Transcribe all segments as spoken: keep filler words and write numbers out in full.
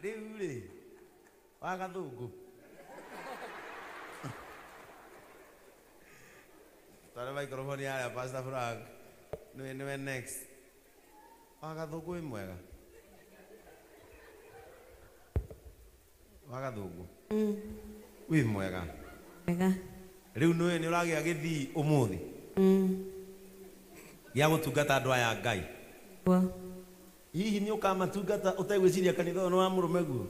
Riu wagathungu tare microphone ya Pastor Frank no no next wagathungu imwega wagathungu mm wi mwega mwega riu no ni uragia githi umuthi mm ya gutungata andu aya Ngai bo hihi ni ukamatungata utegwiciria kanitha no wa murume guo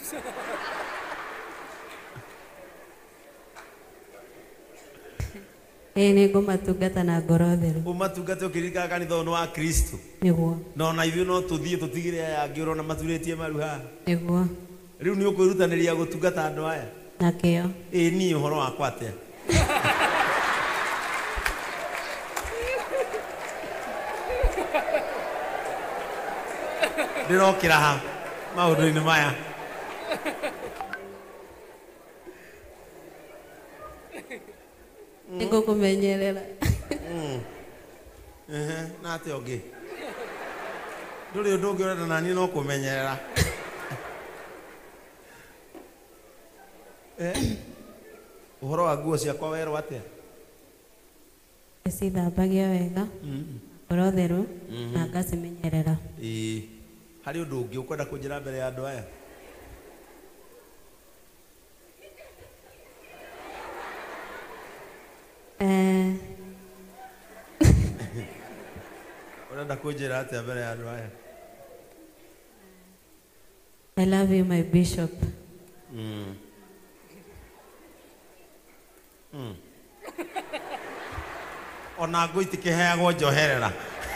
eh ni ngumatungata na ngoro theru umatungata ukirika kanitha no wa Kristo niguo no na ithuĩ no tuthie tutigire aya ngĩ urona maturĩtie maru haha niguo riu ni ukwirutaniria gutungata andu aya nakio ĩ ni uhoro wakwa atia ndirokira ha maundu-inĩ maya nigukumenyerera ehe na ate ongi nduri undu ungi urenda nani no kumenyerera eh uhoro wa nguo ciakwa werwo atia cithambagia wega ngoro theru na ngacimenyerera ĩ hari undu ungi ukwenda kunjira mbere ya andu aya eh urenda kunjira atia mbere ya andu aya I love you my bishop mm mm ona ngui tikiheagwo njoherera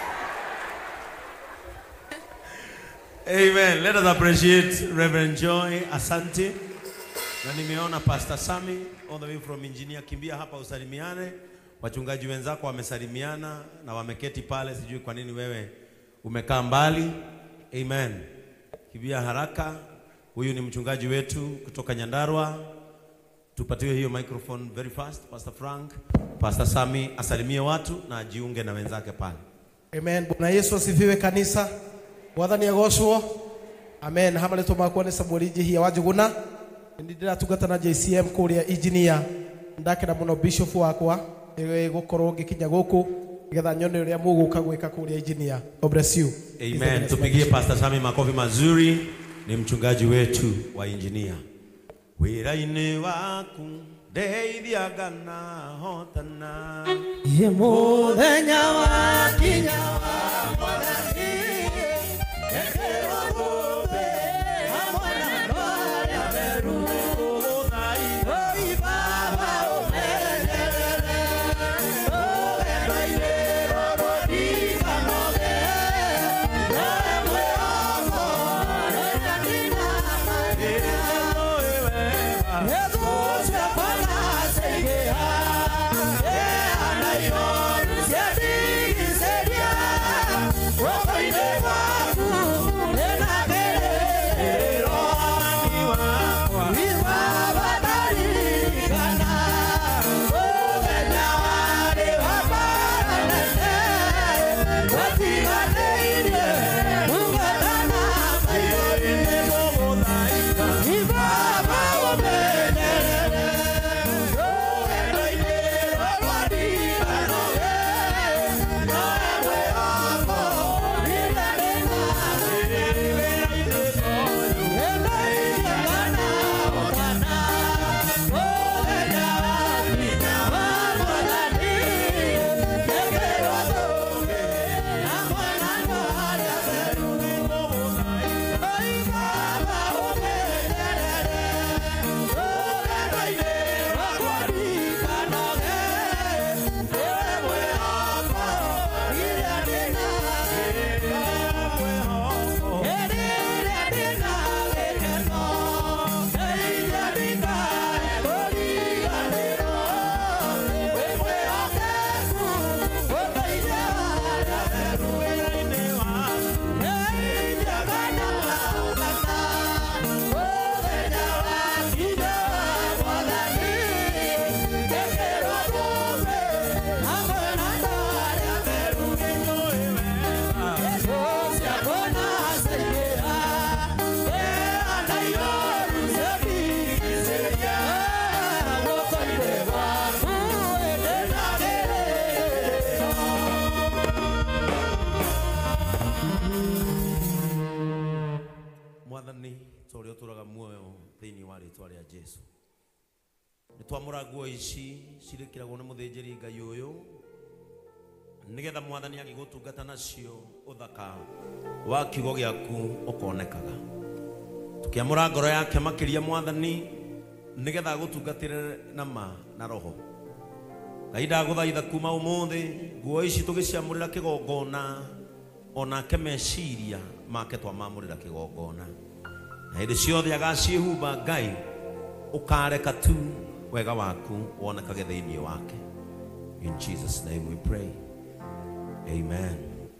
amen. Let us appreciate Reverend Joy Asante. Na nimeona Pastor Sami all the way from Engineer. Kimbia hapa usalimiane. Wachungaji wenzako wamesalimiana na wameketi pale, sijui kwa nini wewe umekaa mbali. Amen. Kimbia haraka. Huyu ni mchungaji wetu kutoka Nyandarua. Tupatiwe hiyo microphone very fast. Pastor Frank, Pastor Sami asalimie watu na ajiunge na wenzake pale. Amen. Bwana Yesu asifiwe kanisa. Mwathani agocwo. Amen. Hamale tumakwa ni Samuel Njihia wa Njuguna. Ndira tugata na J C M kuria engineer. Ndakira muno bishop wakwa ege gukorwo ngikinya guku getha nyone uria muguka gwika kuria engineer. God bless you. Amen. Tupigie Pastor Sami makofi mazuri. Ni mchungaji wetu wa engineer. Wira-ini waku ndeithiaga na hotana ye muthenya wa kinya wa Mwathani ekerobe amona noria beru oi baba umenyerere wendo-inĩ robodi kanoge noe mwĩhomo rĩnyanina marĩa yeah, mwathani tore oturaga muoyo thini wa ritwa ria Jesu. Nitwamura nguo ici cirikiragwo ni muthinjiri Ngai uyu nigetha mwathani agigutungata nacio uthaka wa kiugo giaku ukonekaga. Tukiamura ngoro yake makiria mwathani nigetha agutungatire na ma na roho. Ngai ndaguthaitha kuma umuthi nguo ici tugiciamurira kigongona ona kemeciria make twamamurira kigongona. Na hindi ciothe agacihumba Ngai ukareka tu wega waku wonekage thiini wake. In Jesus' name we pray. Amen.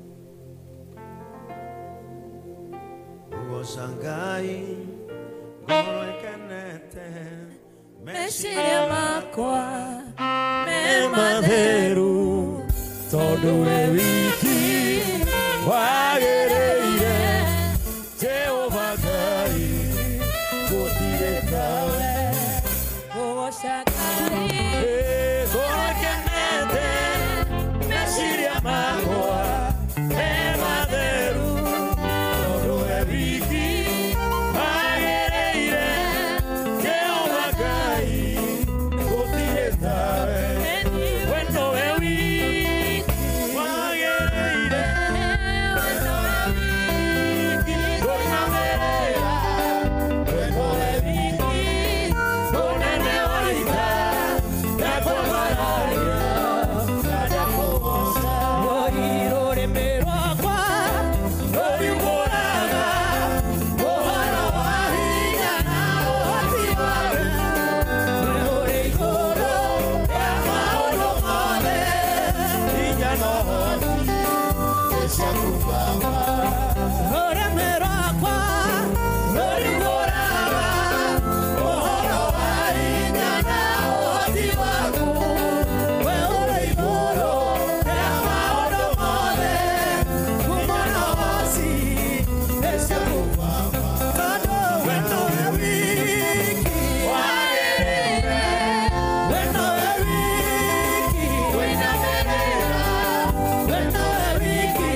Ugoca Ngai ngoro ikenete meciria makwa me matheru tondu we wiki wagĩrĩire Jehova Ngai gũtirĩ tawe ugoca Ngai ngoro ikenete meciria makwa me matheru tondu we wiki wagĩrĩire Jehova Ngai gũtirĩ tawe wendo we wiki wagĩrĩire wendo we wiki ndũnamerera wendo we wiki ũnene wa ita ndakwamararia na ndakũgoca rũrĩmĩ rwakwa rũriumbũraga ũhoro wa hinya na ũhoti waku we ũrĩ igũrũ rĩa maũndũ mothe hinya na ũhoti nĩ ciaku Baba. Rũrĩmĩ rwakwa rũriumbũraga ũhoro wa hinya na ũhoti waku we ũrĩ igũrũ rĩa maũndũ mothe kuma na ũhoti nĩ ciaku Baba. Tondũ wendo we wiki wagĩrĩire wendo we wiki wĩinamĩrĩra wendo we wiki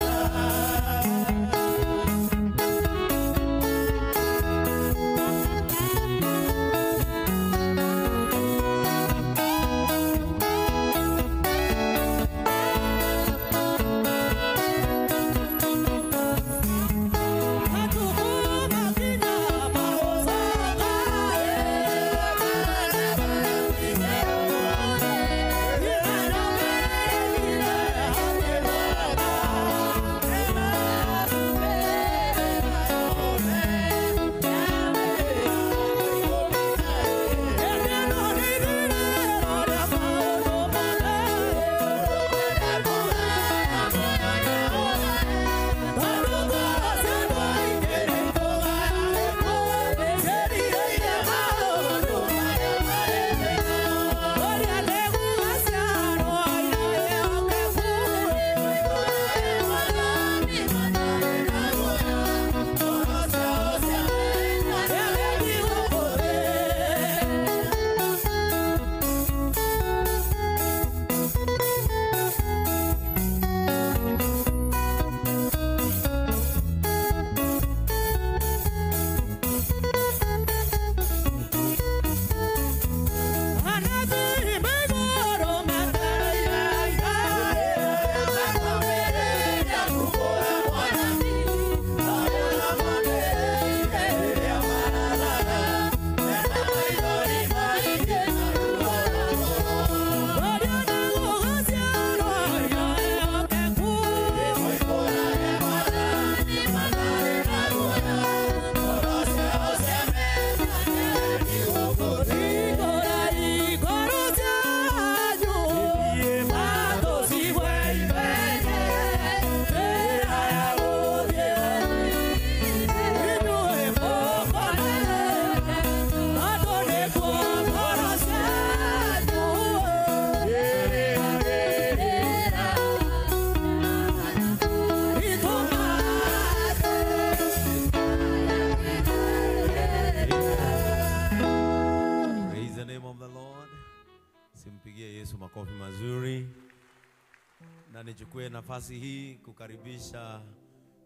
makofi mazuri. Na nichukue nafasi hii kukaribisha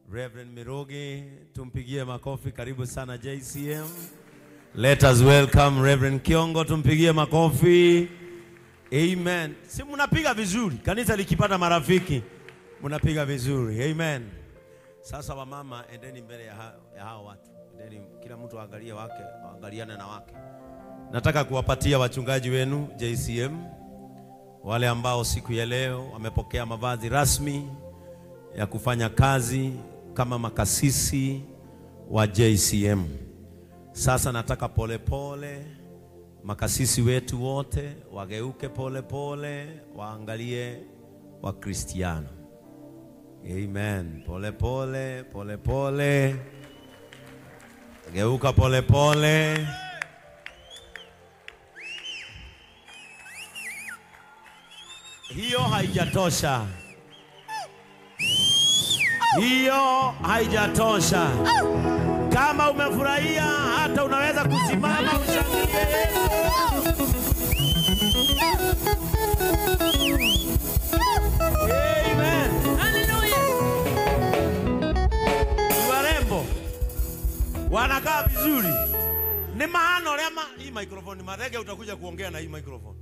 Reverend Mirogi, tumpigie makofi. Karibu sana J C M. Let us welcome Reverend Kiongo, tumpigie makofi. Amen. Si mnapiga vizuri. Kanisa likipata marafiki mnapiga vizuri. Amen. Sasa wamama, endeni mbele ya, ha ya hao watu. Endeni kila mtu aangalie wake, angaliane na wake. Nataka kuwapatia wachungaji wenu J C M, wale ambao siku ya leo wamepokea mavazi rasmi ya kufanya kazi kama makasisi wa J C M. Sasa nataka pole pole makasisi wetu wote wageuke pole pole, waangalie wa Kristiano. Amen. Pole pole, pole pole. Geuka pole pole. Hiyo haijatosha. Hiyo haijatosha. Kama umefurahia hata unaweza kusimama ushangilie Yesu. Amen. Hallelujah. Warembo wanakaa vizuri. Ni maana lema hii microphone madhege utakuja kuongea na hii microphone.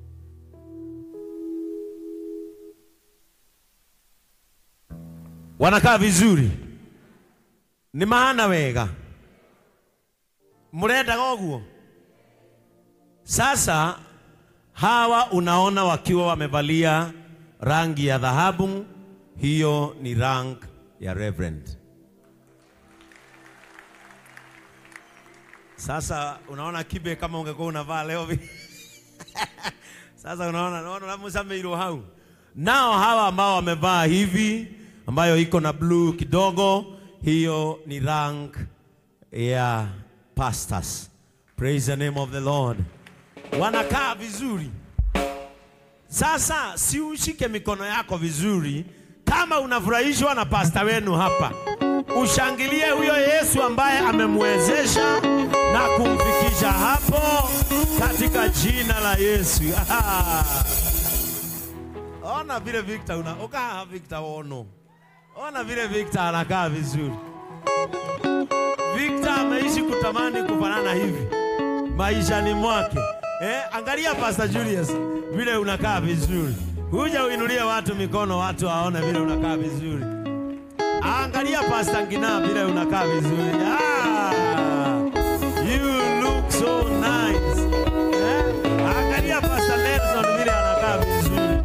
Wanakaa vizuri. Ni maana wega. Murenda goguo. Sasa hawa unaona wakiwa wamevalia rangi ya dhahabu, hiyo ni rank ya Reverend. Sasa unaona kibe kama ungekuwa unavaa leo. Sasa unaona unaona na msameiro hau. Nao hawa ambao wamevaa hivi ambayo iko na blue kidogo, hiyo ni rank ya pastors. Praise the name of the Lord. Wanakaa vizuri. Sasa si ushike mikono yako vizuri kama unafurahishwa na pastor wenu hapa. Ushangilie huyo Yesu ambaye amemwezesha na kumfikisha hapo katika jina la Yesu. Ona vile Victor una oka Victor ono. Ona vile Victor anakaa vizuri. Victor ameishi kutamani kufanana hivi maishani mwake. Eh, angalia Pastor Julius vile unakaa vizuri. Huja uinulie watu mikono watu waone vile unakaa vizuri. Angalia Pastor Ngina vile unakaa vizuri. Ah! You look so nice. Eh? Angalia Pastor Nelson vile anakaa vizuri.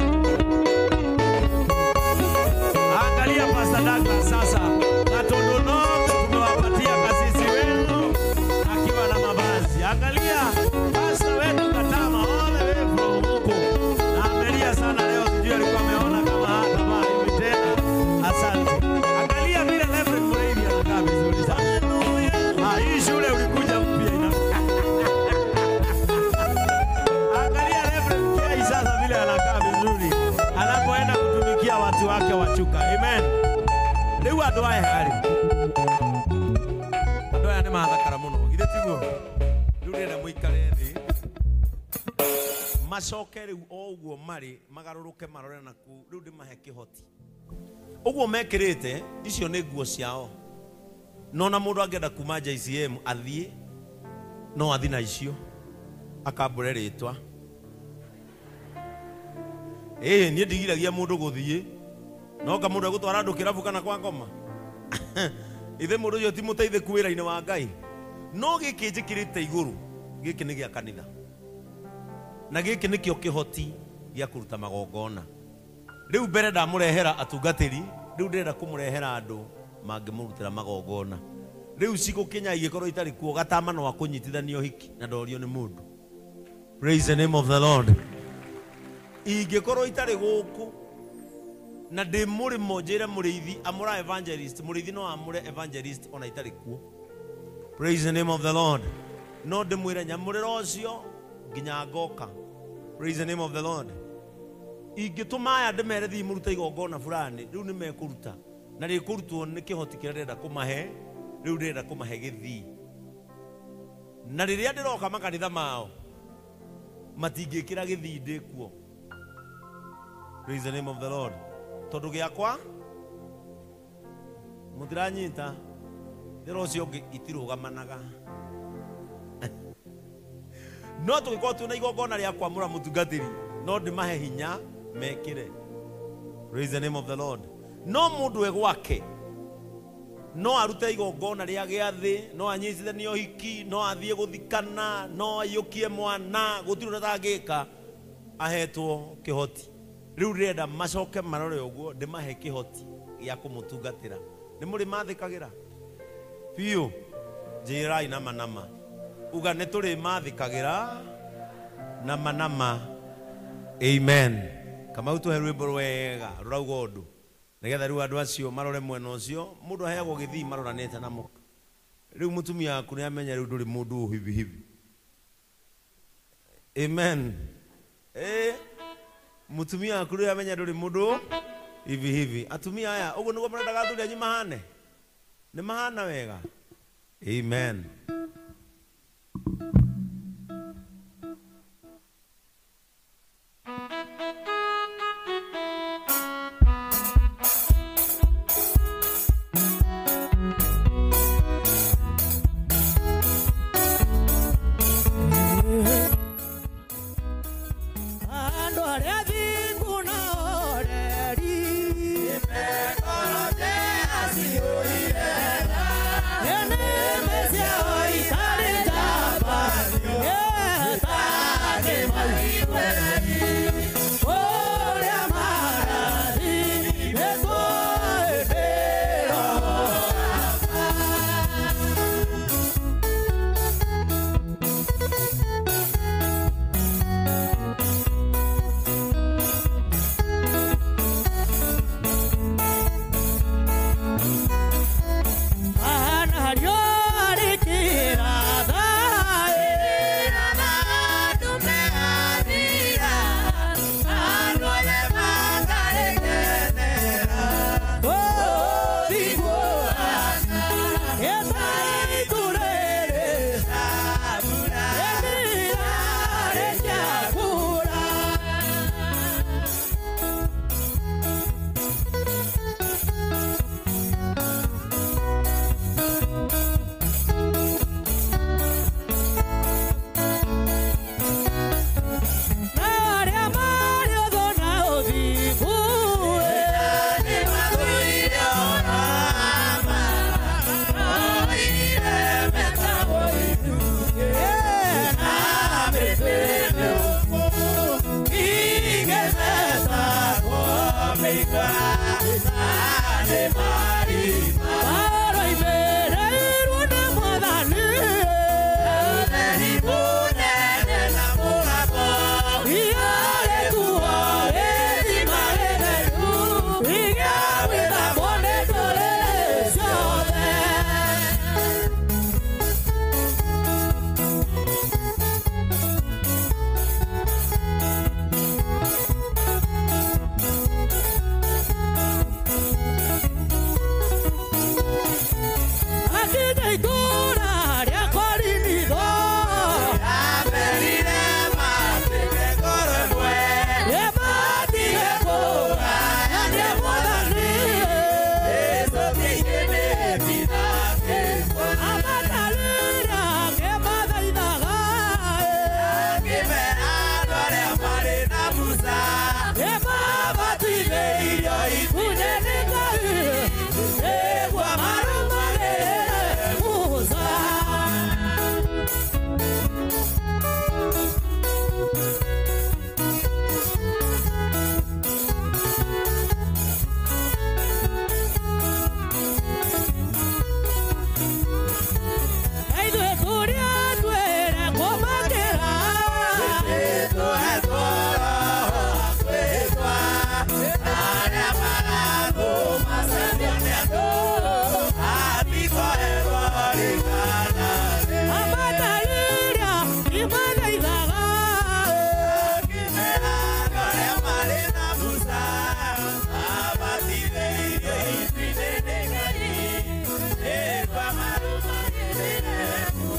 Angalia Pastor Douglas sasa. Na Tondono tumewapatia kasisi wenu akiwa na mavazi. Angalia Pastor wetu Katama all the way from huko. Na amelia sana leo, sijui alikuwa ameona kama hata bali hivi tena. Asante. Angalia vile Reverend Murray anakaa vizuri sana. Ah, hii shule ulikuja mpya ina. Angalia Reverend K sasa vile anakaa vizuri. Anapoenda kutumikia watu wake wachuka. Amen. Leo adwaye hari. Adwaye ni mathakara muno. Githe tiguo. Rĩu na mũikare thĩ. Macoke rĩu o ũguo marĩ magarũrũke marore naku. Rĩu ndĩmahe kĩhoti. Ũguo mekĩrĩte icio nĩ nguo ciao. No na mũndũ angĩenda kuma J C M athiĩ no athi na icio akambũre rĩtwa. Eh, niĩ ndigiragia mũndũ gũthiĩ. No ka mũndũ agũtwara andũ kĩrabu kana kwa ngoma. Ithe mũndũ ũcio ti mũteithĩku wĩra-inĩ wa Ngai. No gĩkĩ njĩkĩrĩte igũrũ, gĩkĩ nĩ gĩa kanitha. Na gĩkĩ nĩkĩo kĩhoti gĩa kũruta magongona. Rĩu mbere ndamũrehera atungatĩri, rĩu ndĩrenda kũmũrehera andũ mangĩmũrutĩra magongona. Rĩu cigũkinya igĩkorwo itarĩ kuo gatama no akũnyitithanio hiki na ndorio nĩ mũndũ. Praise the name of the Lord. Ingĩkorwo itarĩ gũkũ na ndĩ mũrĩmo njĩre mũrĩithi amũra evangelist, mũrĩithi no amũre evangelist ona itarĩ kuo. Praise the name of the Lord. No ndĩmwĩre nyamũrĩra ũcio nginya ngoka. Praise the name of the Lord. Ingĩtũma aya ndĩmere thiĩ mũruta igongona fulani, rĩu nĩ mekũruta na rĩkũrutwo nĩ kĩhoti kĩrĩa ndĩrenda kũmahe, rĩu ndĩrenda kũmahe gĩthii. Na rĩrĩa ndĩroka makanitha mao matingĩkĩra gĩthii ndĩ kuo. Praise the name of the Lord. Tondu giakwa mutiranyita ndero cio itirugamanaga no tugiko tuna igongona ria kwamura mutungatiri no ndimahe hinya mekire. Praise the name of the Lord. No mundu we gwake no arute igongona ria giathi, no anyitithanio hiki, no athie guthikana, no ayukie mwana, gutiru natangika ahetwo kihoti. Riu renda macoke marore uguo ndimahe kihoti ya kumutungatira. Ni muri mathikagira piu jirai na manama uga ne turi mathikagira na manama. Amen. Kama utu herwimbo rwega rurauga undu nigetha riu andu acio marore mwena ucio mundu aheagwo githii maroranite na muka. Riu mutumia aku ni amenya riu nduri mundu hivi hivi. Amen. Eh mutumia aku riu amenya nduri mundu hivi hivi. Atumia aya uguo niguo murendaga athuri anyu mahane ni mahana wega. Amen.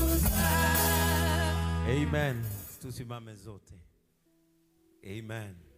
Amen. Tusimame zote. Amen.